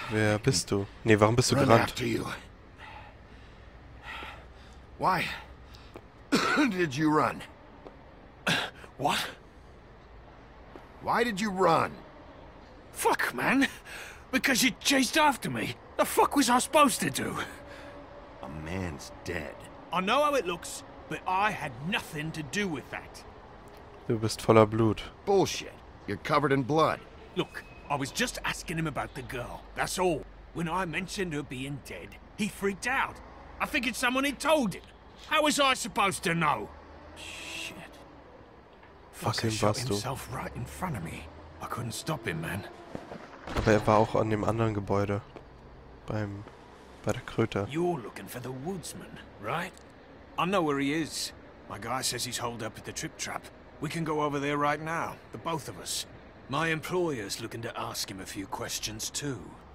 Wer bist du? Nee, warum bist du Run gerannt? after you. Why did you run? What? Why did you run? Fuck, man. Because you chased after me. The fuck was I supposed to do? A man's dead. I know how it looks, but I had nothing to do with that. Du bist voller Blut. Bullshit. You're covered in blood. Look, I was just asking him about the girl. That's all. When I mentioned her being dead, he freaked out. I figured someone had told him. How was I supposed to know? Shit. Fucker Außerdem shot warst du. himself right in front of me. I couldn't stop him, man. Aber er war auch an dem anderen Gebäude. Bei der Kröte. You're looking for the woodsman, right? I know where he is. My guy says he's holed up at the Trip Trap. We can go over there right now, the both of us. My employer's looking to ask him a few questions too.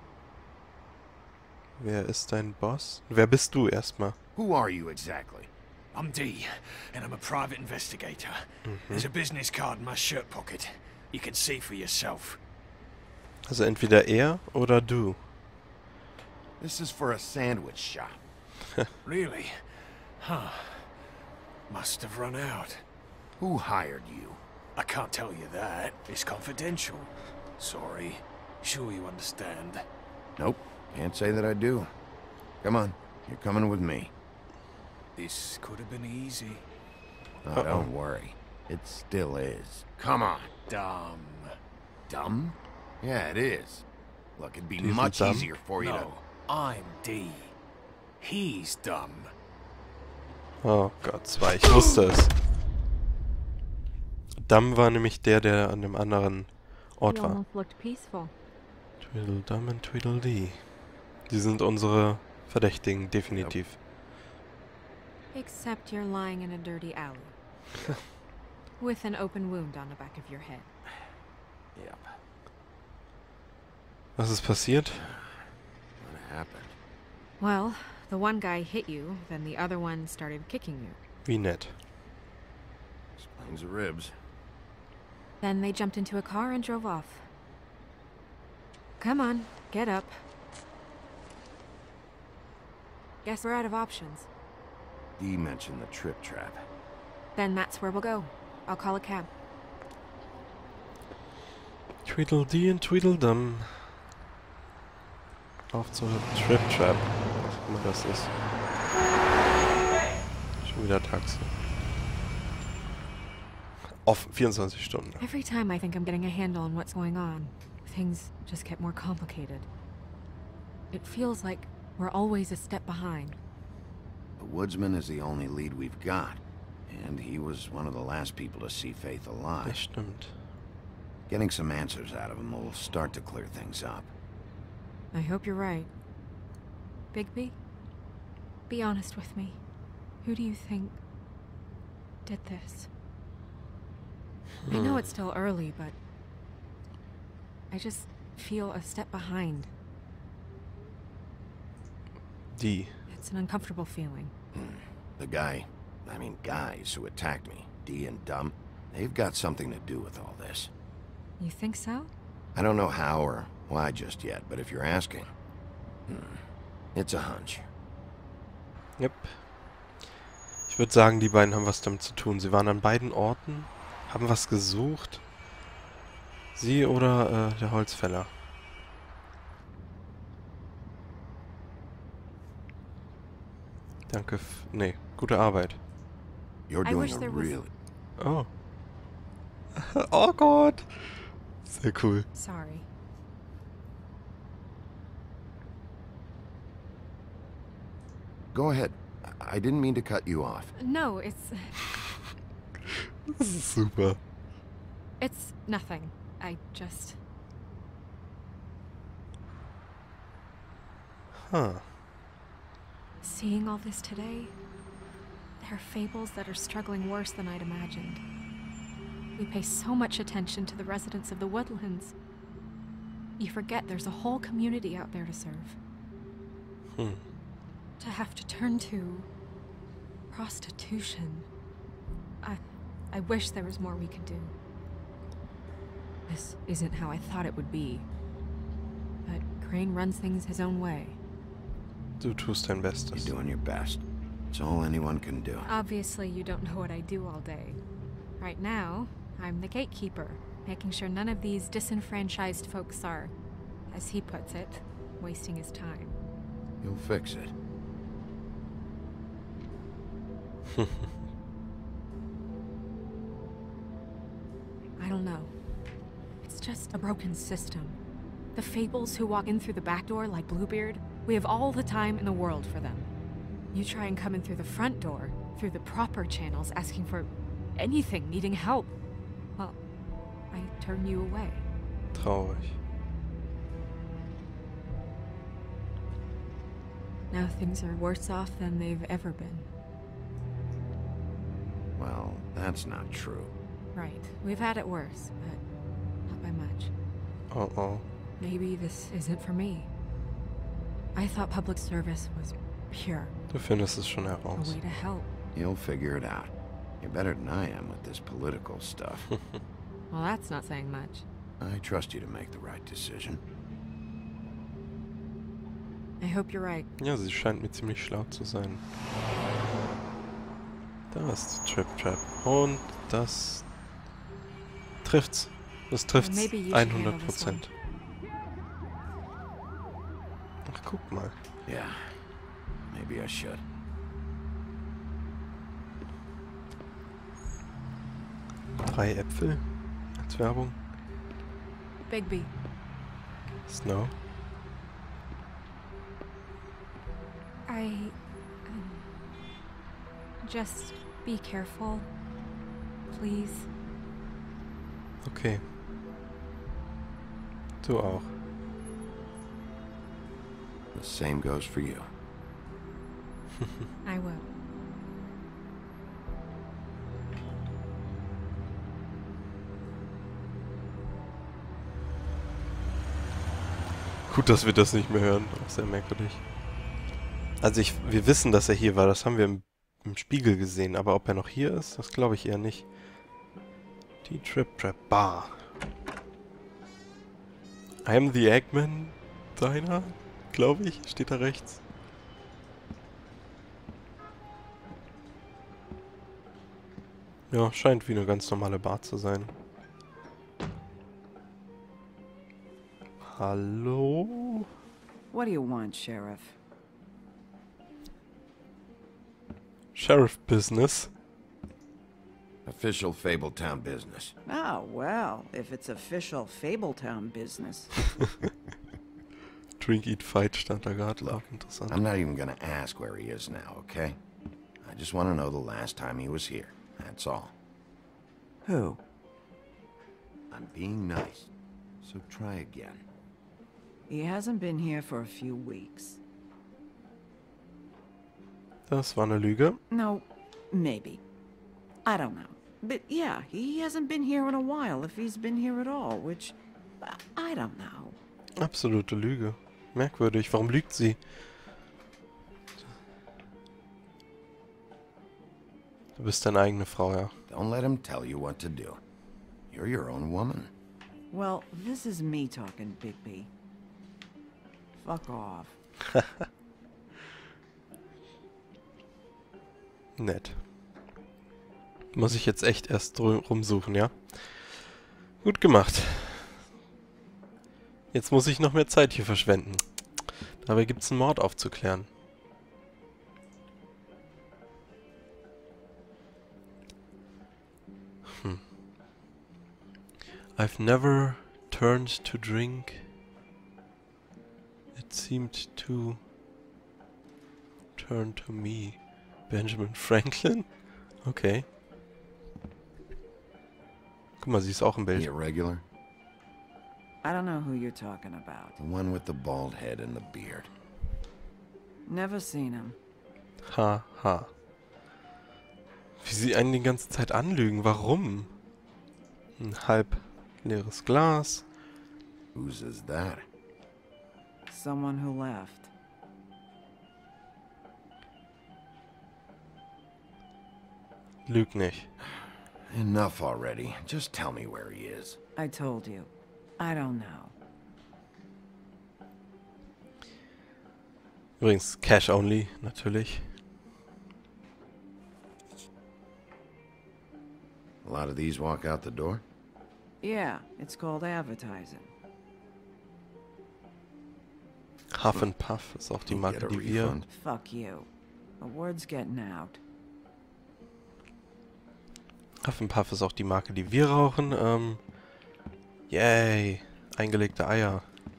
Wer ist dein Boss? Wer bist du erstmal? Who are you exactly? I'm D, and I'm a private investigator. There's a business card in my shirt pocket. You can see for yourself. Also entweder er oder du. This is for a sandwich shop. Really? Huh. Must have run out. Who hired you? I can't tell you that. It's confidential. Sorry. Sure you understand. Nope. Can't say that I do. Come on. You're coming with me. This could have been easy. Oh, don't worry. It still is. Come on. Dumb. Dumb? Yeah, it is. Look, it'd be Isn't much dumb? easier for you No, I'm D. He's dumb. Oh Gott, zwei. Ich wusste es. Damm war nämlich der an dem anderen Ort You war. almost looked peaceful. Tweedledum und Tweedledee. Die sind unsere Verdächtigen, definitiv. Except you're lying in a dirty alley. With an open wound on the back of your head. Yep. Was ist passiert? What happened? Well, the one guy hit you, then the other one started kicking you. Wie nett. Explains the ribs. Then they jumped into a car and drove off. Come on, get up. Guess we're out of options. Dee mentioned the Trip Trap. Then that's where we'll go. I'll call a cab. Tweedledee und Tweedledum. Auf zur Trip Trap. Was immer das ist. Schon wieder Taxi. Auf 24 Stunden. Every time I think I'm getting a handle on what's going on, things just get more complicated. It feels like we're always a step behind. The woodsman is the only lead we've got. And he was one of the last people to see Faith alive. Das stimmt. Getting some answers out of him will start to clear things up. I hope you're right. Bigby, be honest with me. Who do you think did this? I know it's still early, but I just feel a step behind. Die. It's an uncomfortable feeling. The guys who attacked me, Dee and Dum, they've got something to do with all this. You think so? I don't know how or why just yet, but if you're asking, it's a hunch. Yep. Ich würde sagen, die beiden haben was damit zu tun. Sie waren an beiden Orten, haben was gesucht. Sie oder der Holzfäller. Danke. Nee, gute Arbeit. You're I doing wish a there was- really... Oh. Oh Gott. Sehr cool. Sorry. Go ahead. I didn't mean to cut you off. No, it's Das ist super. it's nothing. I just Huh. seeing all this today. There are fables that are struggling worse than I'd imagined. We pay so much attention to the residents of the woodlands. You forget there's a whole community out there to serve. To have to turn to prostitution. I wish there was more we could do. This isn't how I thought it would be. But Crane runs things his own way. Du tust dein Bestes. You're doing your best. It's all anyone can do. Obviously, you don't know what I do all day. Right now, I'm the gatekeeper, making sure none of these disenfranchised folks are, as he puts it, wasting his time. You'll fix it. I don't know. It's just a broken system. The Fables who walk in through the back door like Bluebeard, we have all the time in the world for them. You try and come in through the front door, through the proper channels, asking for anything, needing help. Well, I turn you away. Traurig. Now things are worse off than they've ever been. Well, that's not true. Right. We've had it worse, but not by much. Oh. Maybe this isn't for me. I thought public service was pure. Du findest es schon A heraus. way to help. You'll figure it out. You're better than I am with this political stuff. Well, that's not saying much. I trust you to make the right decision. I hope you're right. Ja, sie scheint mir ziemlich schlau zu sein. Da ist die Trip Trap. Und das trifft's. Das trifft's Maybe you should handle this 100%. Ach, guck mal. Yeah, maybe I should. Drei Äpfel als Werbung. Bigby, Snow. just be careful, please. Okay. Du auch. The same goes for you. I will. Gut, dass wir das nicht mehr hören. Auch sehr merkwürdig. Also wir wissen, dass er hier war. Das haben wir im Spiegel gesehen. Aber ob er noch hier ist, das glaube ich eher nicht. Die Trip Trap Bar. I am the Eggman Diner, glaube ich. Steht da rechts. Ja, scheint wie eine ganz normale Bar zu sein. Hallo? What do you want, Sheriff? Sheriff Business. Official Fabletown business. Oh, well, if it's official Fabletown business. Drink, Eat, Fight stand da gerade. Auch interessant. I'm not even gonna ask where he is now, okay? I just want to know the last time he was here. That's all. Who? I'm being nice, so try again. He hasn't been here for a few weeks. Das war eine Lüge. No, maybe. I don't know. But yeah, he hasn't been here in a while, if he's been here at all, which... I don't know. Absolute Lüge. Merkwürdig. Warum lügt sie? Du bist deine eigene Frau, ja. Don't let him tell you what to do. You're your own woman. Well, this is me talking, Bigby. Fuck off. Nett. Muss ich jetzt echt erst rumsuchen, ja? Gut gemacht. Jetzt muss ich noch mehr Zeit hier verschwenden. Dabei gibt's einen Mord aufzuklären. I've never turned to drink. It seemed to turn to me. Benjamin Franklin? Okay. Guck mal, sie ist auch im Bild. He a regular? I don't know who you're talking about. The one with the bald head and the beard. Never seen him. Ha, ha. Wie sie einen die ganze Zeit anlügen. Warum? Ein halb leeres Glas. Whose is that? Someone who left. Lüg nicht. Enough already. Just tell me where he is. I told you. I don't know. Übrigens, Cash only, natürlich. A lot of these walk out the door? Yeah, it's called advertising. Huff and Puff ist auch die You Marke, get a die wir... refund? Fuck you. The word's getting out. Huff and Puff ist auch die Marke, die wir rauchen. Yay. Eingelegte Eier.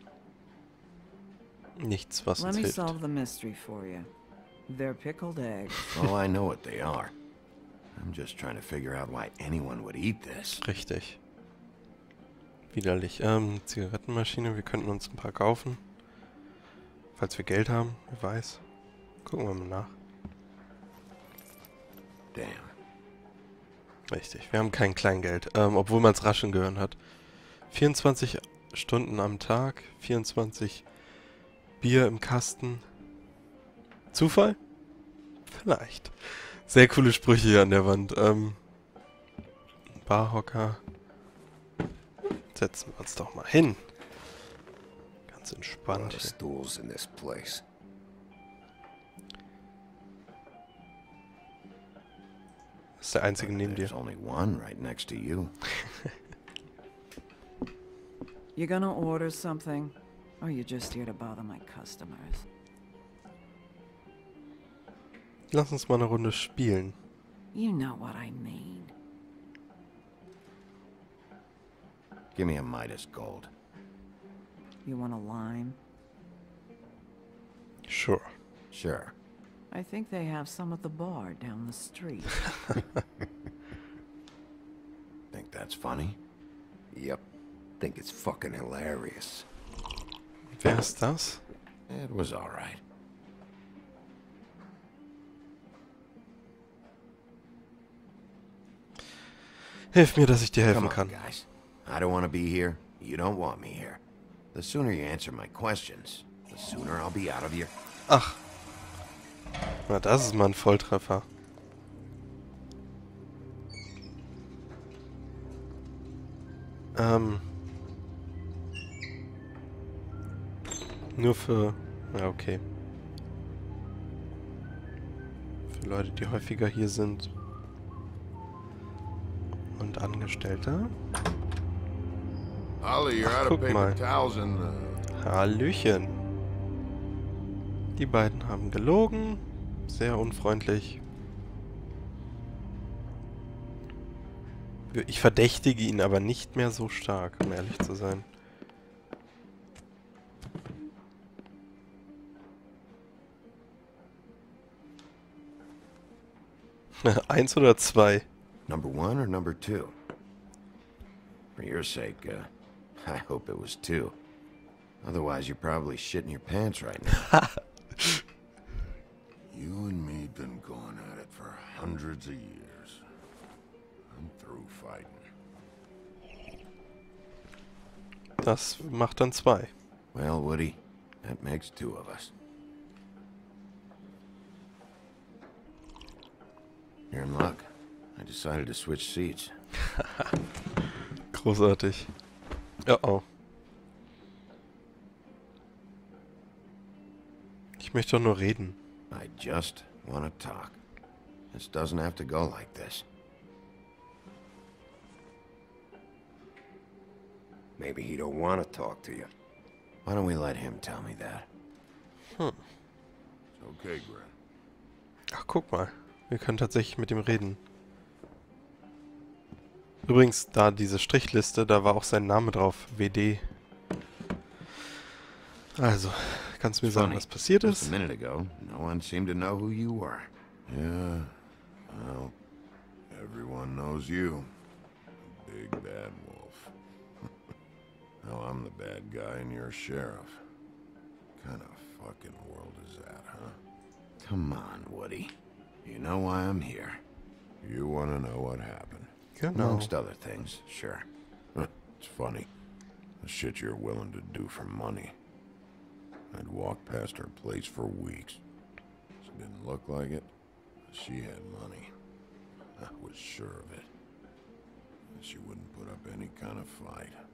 Nichts, was Let uns me hilft. solve the mystery for you. They're pickled eggs. Oh, I know what they are. I'm just trying to figure out why anyone would eat this. Richtig. Widerlich. Zigarettenmaschine. Wir könnten uns ein paar kaufen. Falls wir Geld haben. Wer weiß. Gucken wir mal nach. Damn. Richtig. Wir haben kein Kleingeld. Obwohl man es raschen gehört hat. 24 Stunden am Tag. 24 Bier im Kasten. Zufall? Vielleicht. Sehr coole Sprüche hier an der Wand. Barhocker. Setzen wir uns doch mal hin. Ganz A lot entspannt. of stools in this place. Das ist der einzige neben dir. There's only one right next to you. You gonna order something? Or you just here to bother my customers? Lass uns mal eine Runde spielen. You know what I mean. Give me a Midas Gold. You want a lime? Sure. Sure. I think they have some at the bar down the street. Think that's funny? Yep. Think it's fucking hilarious. Wer ist das? It was alright. Hilf mir, dass ich dir helfen Come on, kann. guys. I don't want to be here. You don't want me here. The sooner you answer my questions, the sooner I'll be out of here. Ach. Na, das ist mal ein Volltreffer. Nur für... Ja, okay. Für Leute, die häufiger hier sind. Und Angestellte. Ollie, you're Ach, out of guck paper mal. towels and Hallöchen. Die beiden haben gelogen. Sehr unfreundlich. Ich verdächtige ihn aber nicht mehr so stark, um ehrlich zu sein. Eins oder zwei? Number one or number two? For your sake, I hope it was two. Otherwise, you're probably shitting your pants right now. you and me been going at it for hundreds of years. I'm through fighting. Das macht dann zwei. Well, Woody, that makes two of us. You're in luck. I decided to switch seats. Großartig. Oh oh. Ich möchte doch nur reden. I just want to talk. This doesn't have to go like this. Maybe he don't want to talk to you. Why don't we let him tell me that? It's okay, Gren. Ach, guck mal. Wir können tatsächlich mit ihm reden. Übrigens, da diese Strichliste, da war auch sein Name drauf. WD. Also, kannst du mir sagen, Funny. was passiert Just ist? a minute ago, no one seemed to know who you were. Yeah, well, everyone knows you. The big bad wolf. Now I'm the bad guy and you're sheriff. Kind of fucking world is that, huh? Come on, Woody. You know why I'm here. You want to know what happened? Genau. Amongst other things, sure. It's funny. The shit you're willing to do for money. I'd walk past her place for weeks. She didn't look like it. But she had money. I was sure of it. And she wouldn't put up any kind of fight.